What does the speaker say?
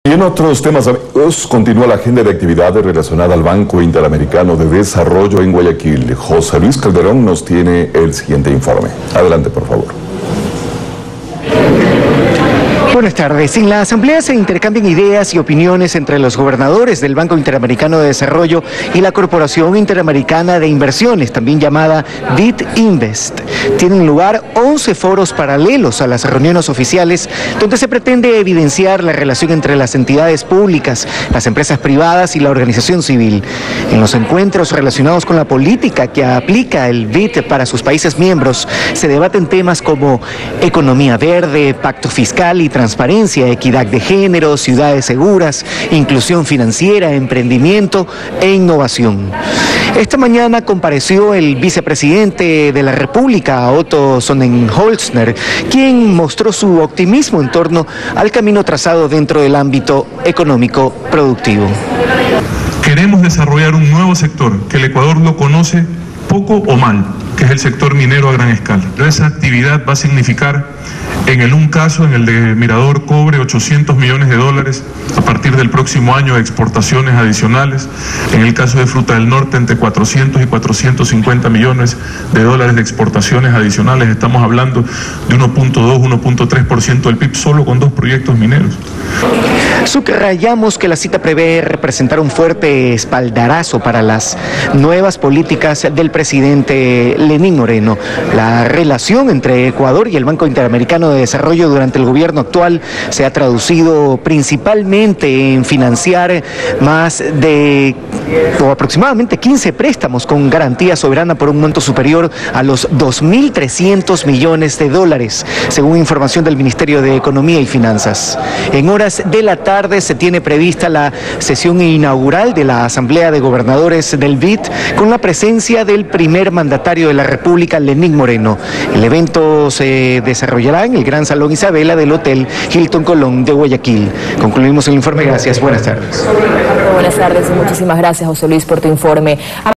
Y en otros temas, amigos, continúa la agenda de actividades relacionada al Banco Interamericano de Desarrollo en Guayaquil. José Luis Calderón nos tiene el siguiente informe. Adelante, por favor. Buenas tardes. En la asamblea se intercambian ideas y opiniones entre los gobernadores del Banco Interamericano de Desarrollo y la Corporación Interamericana de Inversiones, también llamada BID Invest. Tienen lugar 11 foros paralelos a las reuniones oficiales, donde se pretende evidenciar la relación entre las entidades públicas, las empresas privadas y la organización civil. En los encuentros relacionados con la política que aplica el BID para sus países miembros, se debaten temas como economía verde, pacto fiscal y transparencia, equidad de género, ciudades seguras, inclusión financiera, emprendimiento e innovación. Esta mañana compareció el vicepresidente de la República, Otto Sonnenholzner, quien mostró su optimismo en torno al camino trazado dentro del ámbito económico productivo. Queremos desarrollar un nuevo sector que el Ecuador lo conoce poco o mal, que es el sector minero a gran escala. Esa actividad va a significar, en un caso, en el de Mirador Cobre, 800 millones de dólares a partir del próximo año de exportaciones adicionales. En el caso de Fruta del Norte, entre 400 y 450 millones de dólares de exportaciones adicionales. Estamos hablando de 1.2, 1.3% del PIB solo con 2 proyectos mineros. Subrayamos que la cita prevé representar un fuerte espaldarazo para las nuevas políticas del presidente Lenín Moreno. La relación entre Ecuador y el Banco Interamericano de Desarrollo durante el gobierno actual se ha traducido principalmente en financiar aproximadamente 15 préstamos con garantía soberana por un monto superior a los 2.300 millones de dólares, según información del Ministerio de Economía y Finanzas. En horas de la tarde se tiene prevista la sesión inaugural de la Asamblea de Gobernadores del BID con la presencia del primer mandatario de la República, Lenín Moreno. El evento se desarrollará en el Gran Salón Isabela del Hotel Hilton Colón de Guayaquil. Concluimos el informe. Gracias. Buenas tardes. Buenas tardes y muchísimas gracias, José Luis, por tu informe.